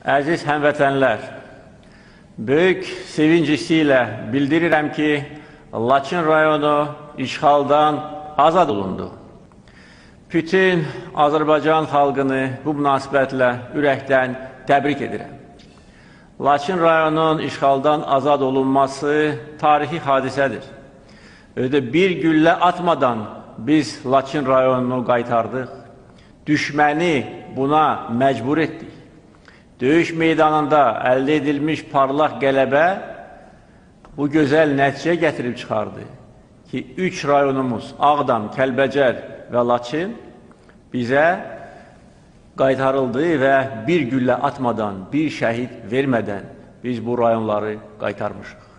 Əziz həmvətənlər, böyük sevinc hissi ilə bildirirəm ki, Laçın rayonu işğaldan azad olundu. Bütün Azərbaycan xalqını bu münasibətlə ürəkdən təbrik edirəm. Laçın rayonunun işğaldan azad olunması tarixi hadisədir. Öyle bir güllə atmadan biz Laçın rayonunu qaytardıq. Düşməni buna məcbur etdik. Döyüş meydanında əldə edilmiş parlaq qələbə bu gözəl nəticə gətirib çıxardı ki, 3 rayonumuz Ağdam, Kəlbəcər və Laçın bizə qaytarıldı və bir güllə atmadan, bir şəhid vermədən biz bu rayonları qaytarmışıq.